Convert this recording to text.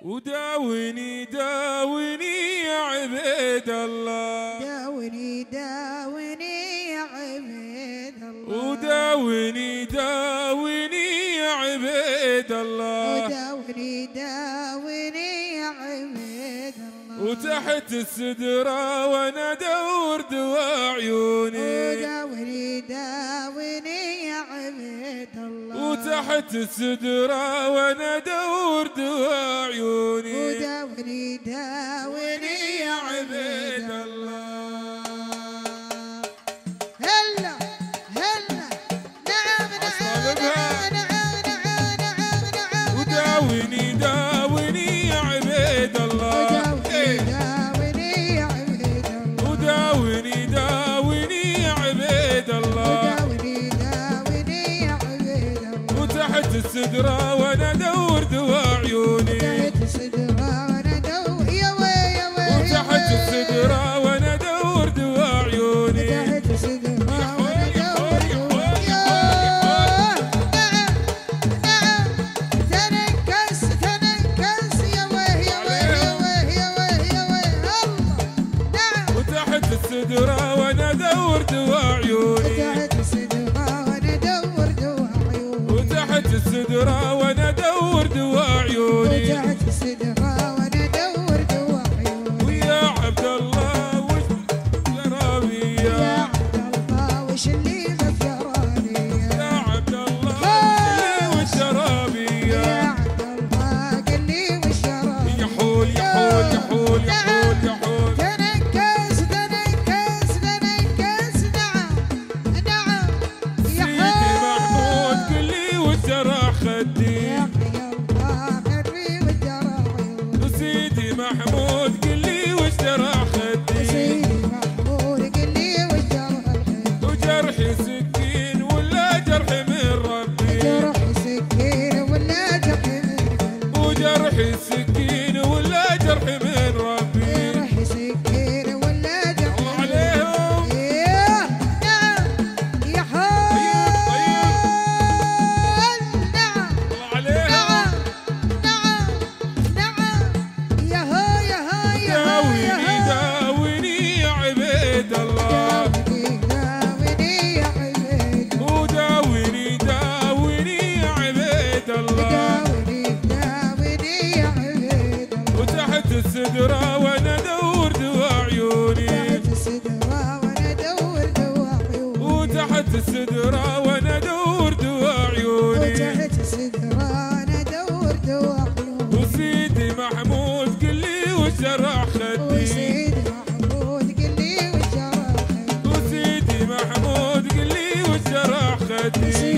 وداوني داوني يا عبيد الله، داوني داوني يا عبيد الله، وداوني داوني يا عبيد الله، وداوني داوني يا عبيد الله، وتحت السدرة وانا ادور دوا عيوني، وداوني داوني يا عبيد الله، وتحت السدرة وانا ادور دوا عيوني، وداوني داوني يا عبيد الله. هلا هلا نعم نعم نعم نعم نعم نعم، وداوني داوني يا عبيد الله، داوني يا عبيد الله، وداوني داوني يا عبيد الله، داوني داوني يا عبيد الله، وتحت السدرة وانا ادور دوا عيوني، تحت السدرة وانا ادور يا وي يا وي، وتحت السدرة وانا ادور دوا عيوني، تحت السدرة وانا ادور نعم تنكس تنكس يا وي يا وي يا وي يا وي يا وي الله نعم، وتحت السدرة وانا ادور دوا عيوني، تحت السدرة وانا ادور دوا عيوني، وتحت السدرة وانا ادور دوا عيوني، تحت السدرة وانا ادور دوا عيوني، ويا عبد الله وش جرابي يا يا عبد الله وش اللي غفراني عبد الله وش جرابي يا يا عبد الله قل لي وش جراني، يحول يحول يحول يحول يحول، تنكس تنكس تنكس نعم نعم سيدي محمود قل لي وش جرى خدي، يا الله خري والجراحي، سيدي محمود قل لي وش جرى خدي، سيدي محمود قل لي وش جراحي، وجرحي سكين ولا جرح من ربي، جرح سكين ولا جرح من قلبي، وجرحي سكين ولا جرح من ربي، جرح سكين ولا جرح الله عليهم نعم يا حول نعم الله عليهم، نعم نعم يا هو يا هو يا هو يا داوني هو داوني يا عبيد الله، داوني داوني يا عبيد وداوني داوني يا عبيد الله، داوني داوني يا عبيد الله، وتحت السدرة وانا ادور دوا عيوني، تحت السدرة وانا ادور دوا عيوني، وتحت السدرة وانا ادور دوا عيوني، وتحت السدرة وانا ادور دوا عيوني، وسيدي محمود قل لي وش جرح خدي، وسيدي محمود قل لي وش جراحي، وسيدي محمود قل لي وش جرح خدي،